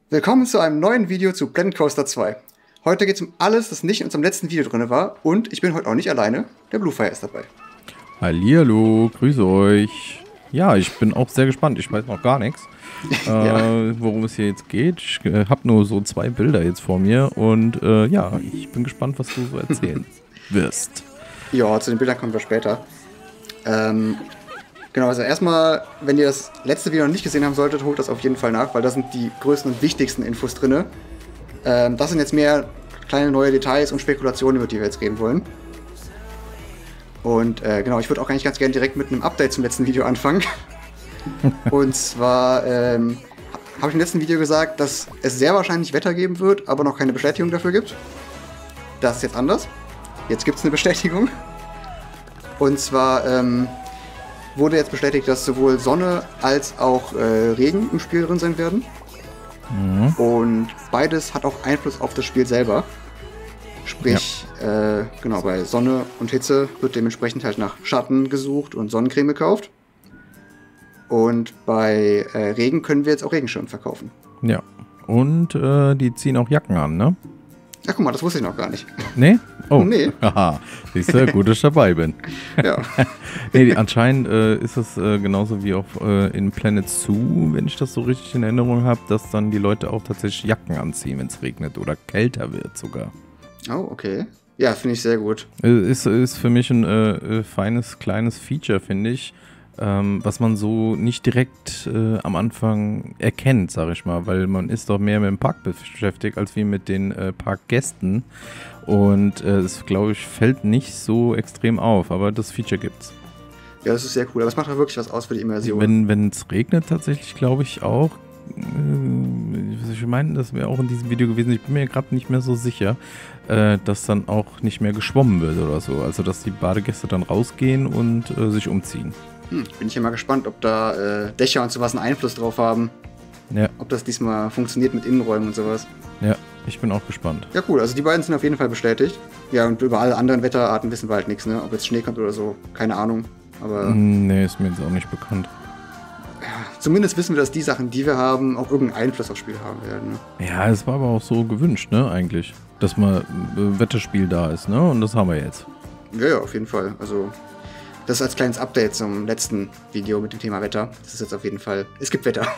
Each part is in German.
Willkommen zu einem neuen Video zu Planet Coaster 2. Heute geht es um alles, das nicht in unserem letzten Video drin war. Und ich bin heute auch nicht alleine. Der Bluefire ist dabei. Hallihallo, grüße euch. Ja, ich bin auch sehr gespannt. Ich weiß noch gar nichts, worum es hier jetzt geht. Ich habe nur so 2 Bilder jetzt vor mir. Und ja, ich bin gespannt, was du so erzählen wirst. Ja, zu den Bildern kommen wir später. Genau, also erstmal, wenn ihr das letzte Video noch nicht gesehen haben solltet, holt das auf jeden Fall nach, weil da sind die größten und wichtigsten Infos drin. Das sind jetzt mehr kleine neue Details und Spekulationen, über die wir jetzt reden wollen. Und genau, ich würde auch eigentlich ganz gerne direkt mit einem Update zum letzten Video anfangen. Und zwar habe ich im letzten Video gesagt, dass es sehr wahrscheinlich Wetter geben wird, aber noch keine Bestätigung dafür gibt. Das ist jetzt anders. Jetzt gibt es eine Bestätigung. Und zwar wurde jetzt bestätigt, dass sowohl Sonne als auch Regen im Spiel drin sein werden. Mhm. Und beides hat auch Einfluss auf das Spiel selber. Sprich, genau, bei Sonne und Hitze wird dementsprechend halt nach Schatten gesucht und Sonnencreme gekauft. Und bei Regen können wir jetzt auch Regenschirm verkaufen. Ja, und die ziehen auch Jacken an, ne? Ja, guck mal, das wusste ich noch gar nicht. Nee? Oh, nee. Haha, siehst du, gut, dass ich dabei bin. Ja. Nee, anscheinend ist es genauso wie auch in Planet Zoo, wenn ich das so richtig in Erinnerung habe, dass dann die Leute auch tatsächlich Jacken anziehen, wenn es regnet oder kälter wird sogar. Oh, okay. Ja, finde ich sehr gut. Ist für mich ein feines, kleines Feature, finde ich, was man so nicht direkt am Anfang erkennt, sage ich mal, weil man ist doch mehr mit dem Park beschäftigt, als wie mit den Parkgästen. Und es, glaube ich, fällt nicht so extrem auf, aber das Feature gibt's. Ja, das ist sehr cool, aber es macht auch wirklich was aus für die Immersion. Wenn es regnet tatsächlich, glaube ich auch, ich meine, das wäre auch in diesem Video gewesen, ich bin mir gerade nicht mehr so sicher, dass dann auch nicht mehr geschwommen wird oder so. Also, dass die Badegäste dann rausgehen und sich umziehen. Bin ich ja mal gespannt, ob da Dächer und sowas einen Einfluss drauf haben. Ja. Ob das diesmal funktioniert mit Innenräumen und sowas. Ja, ich bin auch gespannt. Ja, cool. Also die beiden sind auf jeden Fall bestätigt. Ja, und über alle anderen Wetterarten wissen wir halt nichts, ne? Ob jetzt Schnee kommt oder so, keine Ahnung. Aber nee, ist mir jetzt auch nicht bekannt. Ja, zumindest wissen wir, dass die Sachen, die wir haben, auch irgendeinen Einfluss aufs Spiel haben werden. Ne? Ja, es war aber auch so gewünscht, ne, eigentlich. Dass mal Wetterspiel da ist, ne? Und das haben wir jetzt. Ja, auf jeden Fall. Also das als kleines Update zum letzten Video mit dem Thema Wetter. Das ist jetzt auf jeden Fall, es gibt Wetter.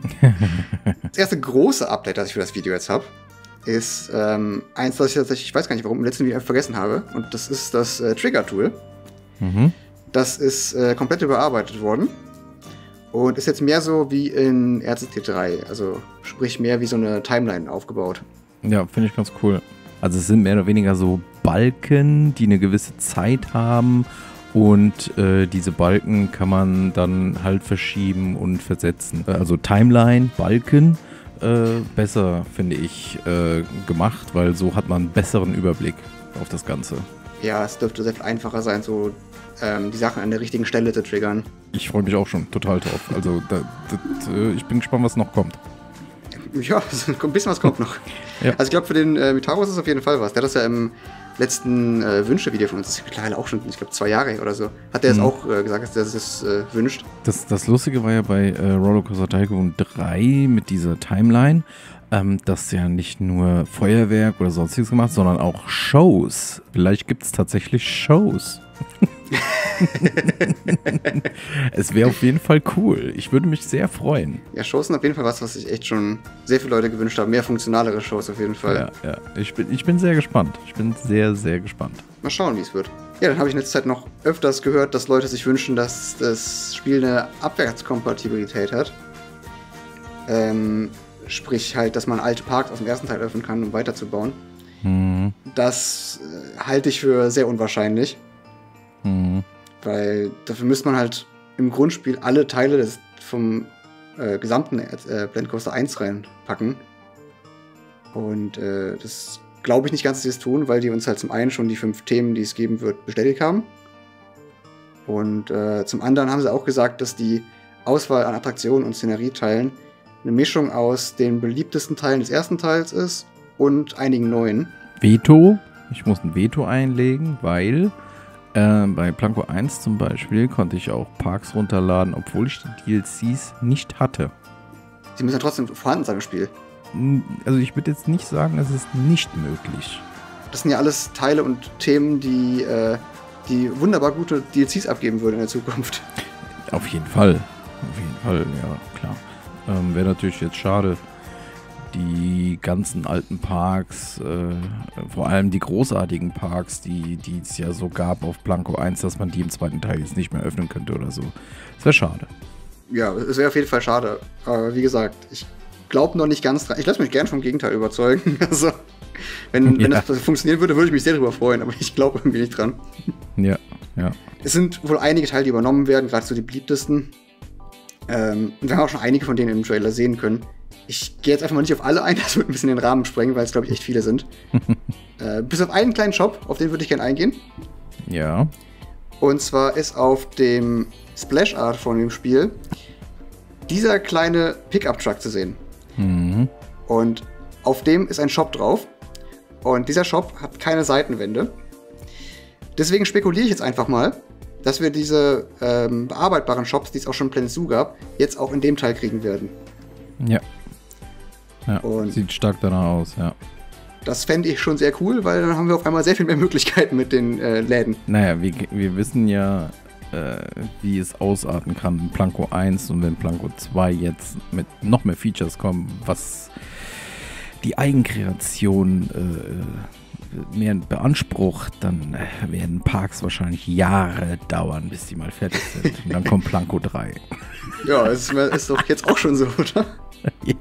Das erste große Update, das ich für das Video jetzt habe, ist eins, das ich tatsächlich, ich weiß gar nicht warum, im letzten Video vergessen habe. Und das ist das Trigger-Tool. Mhm. Das ist komplett überarbeitet worden. Und ist jetzt mehr so wie in RCT3. Also sprich mehr wie so eine Timeline aufgebaut. Ja, finde ich ganz cool. Also es sind mehr oder weniger so Balken, die eine gewisse Zeit haben. Und diese Balken kann man dann halt verschieben und versetzen. Also Timeline, Balken, besser, finde ich, gemacht, weil so hat man einen besseren Überblick auf das Ganze. Ja, es dürfte sehr viel einfacher sein, so die Sachen an der richtigen Stelle zu triggern. Ich freue mich auch schon total drauf. Also ich bin gespannt, was noch kommt. Ja, ein bisschen was kommt noch. Ja. Also ich glaube, für den Mitaros ist es auf jeden Fall was. Der hat das ja im letzten Wünsche-Video von uns, das ist mittlerweile auch schon, ich glaube, 2 Jahre her oder so, hat er es auch gesagt, dass er es wünscht. Das Lustige war ja bei Rollercoaster Tycoon 3 mit dieser Timeline, dass ja nicht nur Feuerwerk oder sonstiges gemacht, sondern auch Shows. Vielleicht gibt es tatsächlich Shows. Es wäre auf jeden Fall cool. Ich würde mich sehr freuen. Ja, Shows sind auf jeden Fall was sich echt schon sehr viele Leute gewünscht haben. Mehr funktionalere Shows auf jeden Fall. Ja. Ich bin sehr gespannt. Ich bin sehr, sehr gespannt. Mal schauen, wie es wird. Ja, dann habe ich in letzter Zeit noch öfters gehört, dass Leute sich wünschen, dass das Spiel eine Abwärtskompatibilität hat. Sprich halt, dass man alte Parks aus dem ersten Teil öffnen kann, um weiterzubauen. Mhm. Das halte ich für sehr unwahrscheinlich. Mhm. Weil dafür müsste man halt im Grundspiel alle Teile vom gesamten Planet Coaster 1 reinpacken. Und das glaube ich nicht ganz, dass sie es tun, weil die uns halt zum einen schon die 5 Themen, die es geben wird, bestätigt haben. Und zum anderen haben sie auch gesagt, dass die Auswahl an Attraktionen und Szenerieteilen eine Mischung aus den beliebtesten Teilen des ersten Teils ist und einigen neuen. Veto? Ich muss ein Veto einlegen, weil bei Planco 1 zum Beispiel konnte ich auch Parks runterladen, obwohl ich die DLCs nicht hatte. Sie müssen ja trotzdem vorhanden sein im Spiel. also ich würde jetzt nicht sagen, es ist nicht möglich. Das sind ja alles Teile und Themen, die wunderbar gute DLCs abgeben würden in der Zukunft. Auf jeden Fall, ja, klar. Wäre natürlich jetzt schade, die ganzen alten Parks, vor allem die großartigen Parks, die es ja so gab auf Blanco 1, dass man die im zweiten Teil jetzt nicht mehr öffnen könnte oder so. Das wäre schade. Ja, es wäre auf jeden Fall schade. Aber wie gesagt, ich glaube noch nicht ganz dran. Ich lasse mich gern vom Gegenteil überzeugen. Also, wenn das funktionieren würde, würde ich mich sehr darüber freuen, aber ich glaube irgendwie nicht dran. Ja. Es sind wohl einige Teile, die übernommen werden, gerade so die beliebtesten. Und wir haben auch schon einige von denen im Trailer sehen können. Ich gehe jetzt einfach mal nicht auf alle ein, das wird ein bisschen den Rahmen sprengen, weil es, glaube ich, echt viele sind. Bis auf einen kleinen Shop, auf den würde ich gerne eingehen. Ja. Und zwar ist auf dem Splash Art von dem Spiel dieser kleine Pickup-Truck zu sehen. Mhm. Und auf dem ist ein Shop drauf. Und dieser Shop hat keine Seitenwände. Deswegen spekuliere ich jetzt einfach mal, dass wir diese bearbeitbaren Shops, die es auch schon in Planet Zoo gab, jetzt auch in dem Teil kriegen werden. Ja. Und sieht stark danach aus, ja. Das fände ich schon sehr cool, weil dann haben wir auf einmal sehr viel mehr Möglichkeiten mit den Läden. Naja, wir wissen ja, wie es ausarten kann in Blanco 1 und wenn Blanco 2 jetzt mit noch mehr Features kommen, was die Eigenkreation mehr beansprucht, dann werden Parks wahrscheinlich Jahre dauern, bis die mal fertig sind. Und dann kommt Blanco 3. Ja, ist doch jetzt auch schon so, oder? Ja.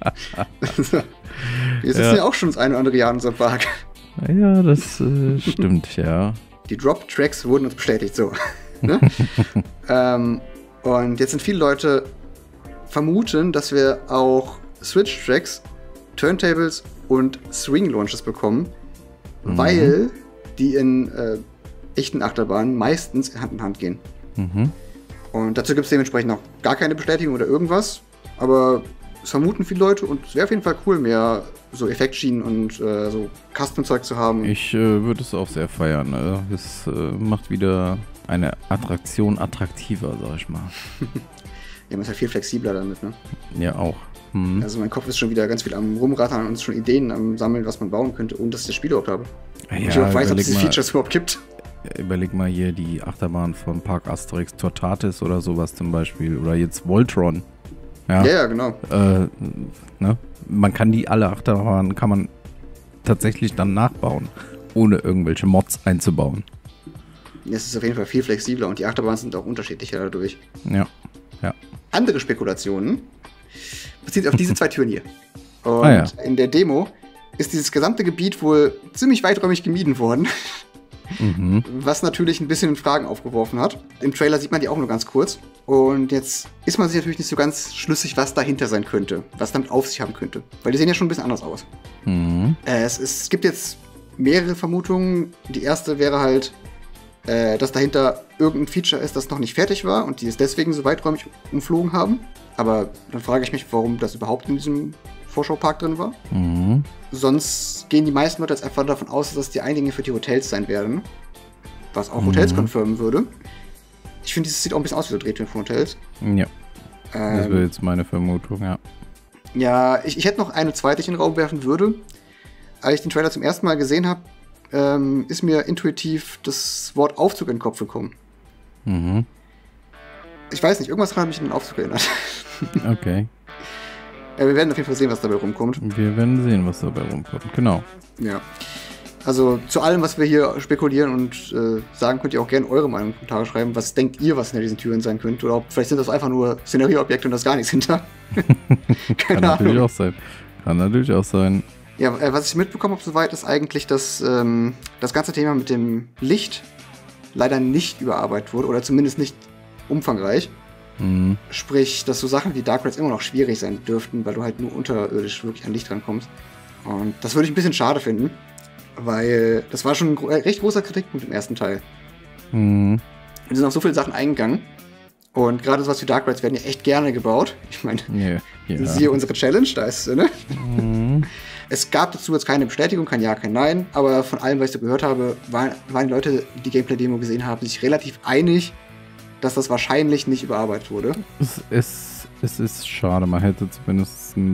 Wir sitzen ja auch schon das eine oder andere Jahr in unserem Park. Ja, das stimmt, ja. Die Drop-Tracks wurden uns bestätigt, so. Ne? Und jetzt sind viele Leute vermuten, dass wir auch Switch-Tracks, Turntables und Swing-Launches bekommen, weil die in echten Achterbahnen meistens Hand in Hand gehen. Mhm. Und dazu gibt es dementsprechend noch gar keine Bestätigung oder irgendwas, aber es vermuten viele Leute und es wäre auf jeden Fall cool, mehr so Effektschienen und so Custom-Zeug zu haben. Ich würde es auch sehr feiern. Es macht wieder eine Attraktion attraktiver, sag ich mal. Ja, man ist halt viel flexibler damit, ne? Ja, auch. Also mein Kopf ist schon wieder ganz viel am Rumrattern und schon Ideen am Sammeln, was man bauen könnte, ohne dass ich das Spiel überhaupt habe. Ja, ich weiß, ob es diese Features überhaupt gibt. Überleg mal hier die Achterbahn von Park Asterix Tortatis oder sowas zum Beispiel. Oder jetzt Voltron. Ja, genau. Ne? Man kann die alle Achterbahnen kann man tatsächlich dann nachbauen, ohne irgendwelche Mods einzubauen. Es ist auf jeden Fall viel flexibler und die Achterbahnen sind auch unterschiedlicher dadurch. Ja. Andere Spekulationen beziehen sich auf diese zwei Türen hier. Und in der Demo ist dieses gesamte Gebiet wohl ziemlich weiträumig gemieden worden. Was natürlich ein bisschen Fragen aufgeworfen hat. Im Trailer sieht man die auch nur ganz kurz. Und jetzt ist man sich natürlich nicht so ganz schlüssig, was dahinter sein könnte. Was damit auf sich haben könnte. Weil die sehen ja schon ein bisschen anders aus. Es gibt jetzt mehrere Vermutungen. Die erste wäre halt, dass dahinter irgendein Feature ist, das noch nicht fertig war und die es deswegen so weiträumig umflogen haben. Aber dann frage ich mich, warum das überhaupt in diesem Vorschaupark drin war. Sonst gehen die meisten Leute jetzt einfach davon aus, dass die Einlinge für die Hotels sein werden. Was auch Hotels confirmen würde. Ich finde, das sieht auch ein bisschen aus wie so Drehtüren von Hotels. Ja. Das wäre jetzt meine Vermutung, ja. Ja, ich hätte noch eine zweite, die ich in den Raum werfen würde. Als ich den Trailer zum ersten Mal gesehen habe, ist mir intuitiv das Wort Aufzug in den Kopf gekommen. Ich weiß nicht, irgendwas hat mich an den Aufzug erinnert. Okay. Wir werden auf jeden Fall sehen, was dabei rumkommt. Wir werden sehen, was dabei rumkommt, genau. Ja. Also zu allem, was wir hier spekulieren und sagen, könnt ihr auch gerne eure Meinung in die Kommentare schreiben. Was denkt ihr, was hinter diesen Türen sein könnte? Oder vielleicht sind das einfach nur Szenarioobjekte und da ist gar nichts hinter. Kann natürlich auch sein. Kann natürlich auch sein. Ja, was ich mitbekommen habe soweit, ist eigentlich, dass das ganze Thema mit dem Licht leider nicht überarbeitet wurde. Oder zumindest nicht umfangreich. Sprich, dass so Sachen wie Dark Rides immer noch schwierig sein dürften, weil du halt nur unterirdisch wirklich an Licht rankommst. Und das würde ich ein bisschen schade finden, weil das war schon ein recht großer Kritikpunkt im ersten Teil. Wir sind auf so viele Sachen eingegangen und gerade sowas wie Dark Rides werden ja echt gerne gebaut. Ich meine, siehe unsere Challenge, da ist ne? Es gab dazu jetzt keine Bestätigung, kein Ja, kein Nein, aber von allem, was ich so gehört habe, waren die Leute, die Gameplay-Demo gesehen haben, sich relativ einig, dass das wahrscheinlich nicht überarbeitet wurde. Es ist schade, man hätte zumindest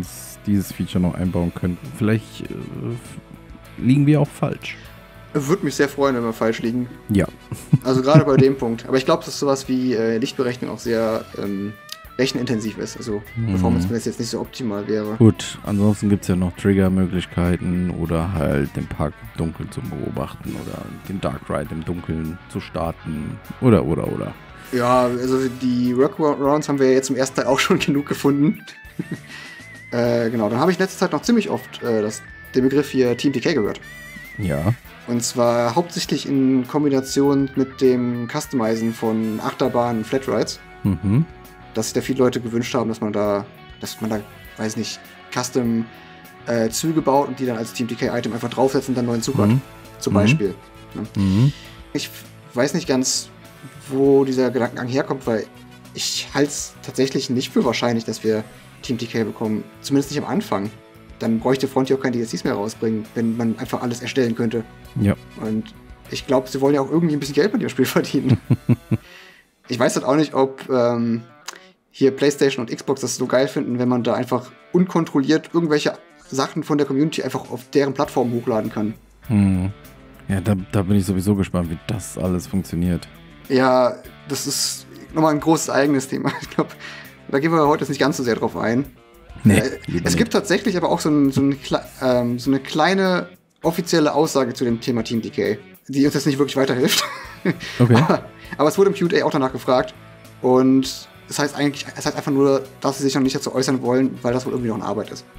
dieses Feature noch einbauen könnten. Vielleicht liegen wir auch falsch. Würde mich sehr freuen, wenn wir falsch liegen. Ja. Also gerade bei dem Punkt. Aber ich glaube, dass sowas wie Lichtberechnung auch sehr rechenintensiv ist. Also performance-mäßig jetzt nicht so optimal wäre. Gut, ansonsten gibt es ja noch Trigger-Möglichkeiten oder halt den Park im Dunkeln zu beobachten oder den Dark Ride im Dunkeln zu starten oder. Ja, also die Workarounds haben wir jetzt im ersten Teil auch schon genug gefunden. Genau, dann habe ich in letzter Zeit noch ziemlich oft den Begriff hier Team TK gehört. Ja. Und zwar hauptsächlich in Kombination mit dem Customizen von Achterbahnen und Flatrides. Mhm. Dass sich da viele Leute gewünscht haben, dass man da, weiß nicht, Custom Züge baut und die dann als Team TK-Item einfach draufsetzen und dann einen neuen Zug hat. Zum Beispiel. Mhm. Ich weiß nicht ganz, wo dieser Gedankengang herkommt, weil ich halte es tatsächlich nicht für wahrscheinlich, dass wir Team TK bekommen. Zumindest nicht am Anfang. Dann bräuchte Frontier auch keine DLCs mehr rausbringen, wenn man einfach alles erstellen könnte. Ja. Und ich glaube, sie wollen ja auch irgendwie ein bisschen Geld mit dem Spiel verdienen. Ich weiß halt auch nicht, ob hier PlayStation und Xbox das so geil finden, wenn man da einfach unkontrolliert irgendwelche Sachen von der Community einfach auf deren Plattform hochladen kann. Ja, da bin ich sowieso gespannt, wie das alles funktioniert. Ja, das ist nochmal ein großes eigenes Thema. Ich glaube, da gehen wir heute jetzt nicht ganz so sehr drauf ein. Nee, es gibt tatsächlich aber auch so eine kleine offizielle Aussage zu dem Thema Team TK, die uns jetzt nicht wirklich weiterhilft. Okay. aber es wurde im Q&A auch danach gefragt. Und es heißt einfach nur, dass sie sich noch nicht dazu äußern wollen, weil das wohl irgendwie noch in Arbeit ist.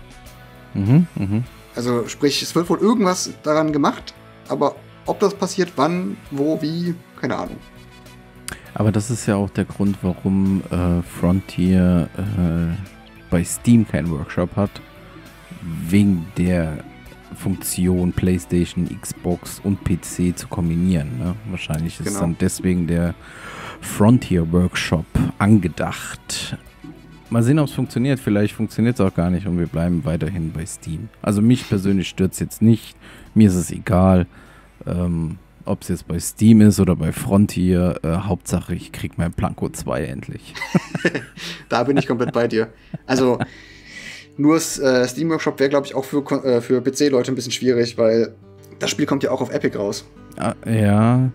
Also sprich, es wird wohl irgendwas daran gemacht, aber ob das passiert, wann, wo, wie, keine Ahnung. Aber das ist ja auch der Grund, warum Frontier bei Steam keinen Workshop hat. Wegen der Funktion PlayStation, Xbox und PC zu kombinieren. Ne? Wahrscheinlich ist dann deswegen der Frontier Workshop angedacht. Mal sehen, ob es funktioniert. Vielleicht funktioniert es auch gar nicht und wir bleiben weiterhin bei Steam. Also mich persönlich stört es jetzt nicht. Mir ist es egal, ob es jetzt bei Steam ist oder bei Frontier. Hauptsache, ich kriege mein Planco 2 endlich. Da bin ich komplett bei dir. Also nur Steam Workshop wäre, glaube ich, auch für PC-Leute ein bisschen schwierig, weil das Spiel kommt ja auch auf Epic raus. Ja.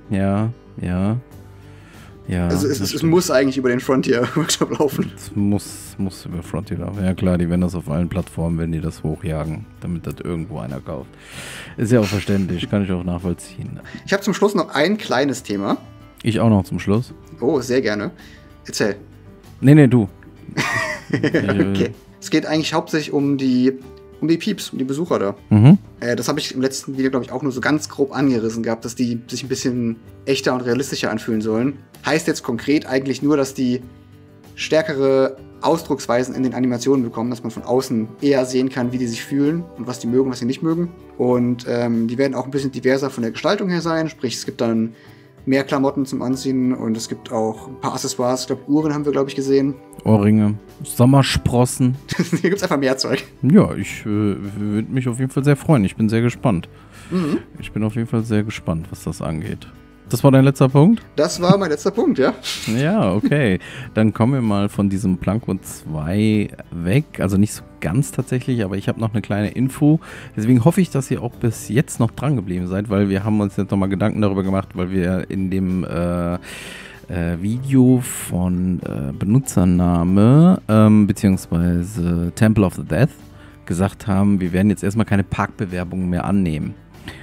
Also es muss eigentlich über den Frontier Workshop laufen. Es muss über Frontier laufen. Ja klar, die werden das auf allen Plattformen, wenn die das hochjagen, damit das irgendwo einer kauft. Ist ja auch verständlich, kann ich auch nachvollziehen. Ich habe zum Schluss noch ein kleines Thema. Ich auch noch zum Schluss. Oh, sehr gerne. Erzähl. Nee, du. Okay. Es geht eigentlich hauptsächlich um die Peeps, um die Besucher da. Das habe ich im letzten Video, glaube ich, auch nur so ganz grob angerissen gehabt, dass die sich ein bisschen echter und realistischer anfühlen sollen. Heißt jetzt konkret eigentlich nur, dass die stärkere Ausdrucksweisen in den Animationen bekommen, dass man von außen eher sehen kann, wie die sich fühlen und was die mögen, was sie nicht mögen. Und die werden auch ein bisschen diverser von der Gestaltung her sein, sprich es gibt dann mehr Klamotten zum Anziehen und es gibt auch ein paar Accessoires. Ich glaube, Uhren haben wir, glaube ich, gesehen. Ohrringe, Sommersprossen. Hier gibt es einfach mehr Zeug. Ja, ich würde mich auf jeden Fall sehr freuen. Ich bin sehr gespannt. Ich bin auf jeden Fall sehr gespannt, was das angeht. Das war dein letzter Punkt? Das war mein letzter Punkt, ja. Ja, okay. Dann kommen wir mal von diesem Planco 2 weg. Also nicht so ganz tatsächlich, aber ich habe noch eine kleine Info. Deswegen hoffe ich, dass ihr auch bis jetzt noch dran geblieben seid, weil wir haben uns jetzt nochmal Gedanken darüber gemacht, weil wir in dem Video von Benutzername beziehungsweise Temple of the Death gesagt haben, wir werden jetzt erstmal keine Parkbewerbungen mehr annehmen.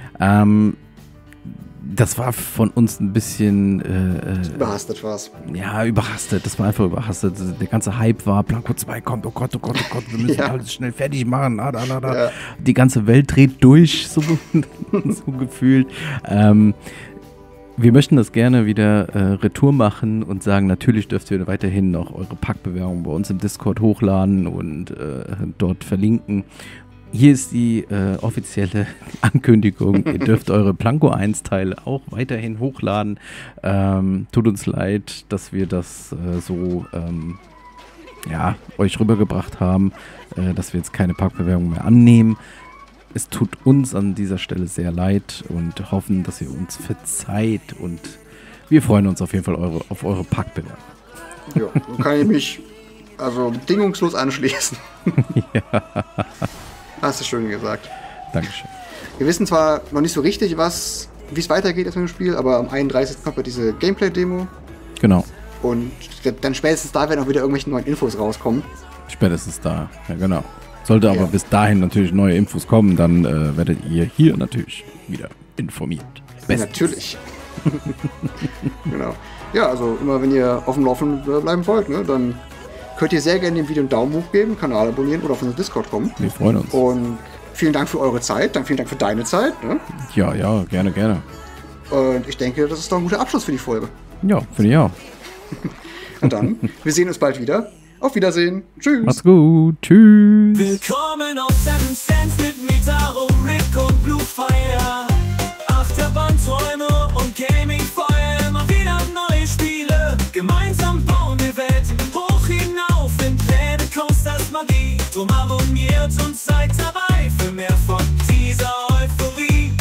Das war von uns ein bisschen überhastet war's. Ja, überhastet. Das war einfach überhastet. Der ganze Hype war, Planco 2 kommt, oh Gott, wir müssen alles schnell fertig machen. Ja. Die ganze Welt dreht durch, so gefühlt. Wir möchten das gerne wieder retour machen und sagen, natürlich dürft ihr weiterhin noch eure Packbewerbung bei uns im Discord hochladen und dort verlinken. Hier ist die offizielle Ankündigung. Ihr dürft eure Planco 1 Teile auch weiterhin hochladen. Tut uns leid, dass wir das euch rübergebracht haben, dass wir jetzt keine Packbewerbung mehr annehmen. Es tut uns an dieser Stelle sehr leid und hoffen, dass ihr uns verzeiht. Und wir freuen uns auf jeden Fall auf eure Packbewerbung. Ja, dann kann ich mich Also bedingungslos anschließen. Ja. Hast du schön gesagt. Dankeschön. Wir wissen zwar noch nicht so richtig, wie es weitergeht mit dem Spiel, aber am 31. kommt ja diese Gameplay-Demo. Genau. Und dann spätestens da werden auch wieder irgendwelche neuen Infos rauskommen. Spätestens da, ja genau. Sollte aber bis dahin natürlich neue Infos kommen, dann werdet ihr hier natürlich wieder informiert. Natürlich. Genau. Ja, also immer wenn ihr auf dem Laufenden bleiben wollt, ne, dann könnt ihr sehr gerne dem Video einen Daumen hoch geben, Kanal abonnieren oder auf unseren Discord kommen. Wir freuen uns. Und vielen Dank für eure Zeit, vielen Dank für deine Zeit. Ne? Ja, gerne. Und ich denke, das ist doch ein guter Abschluss für die Folge. Ja, finde ich auch. Und dann, wir sehen uns bald wieder. Auf Wiedersehen. Tschüss. Macht's gut. Tschüss. Willkommen auf Seven Sense mit Mitaro, Rick und Bluefire. Achterbahnträume und Gaming-Feuer, immer wieder neue Spiele. Gemeinsam bauen wir Welten hoch hinauf in Planet Coasters Magie. Drum abonniert und seid dabei.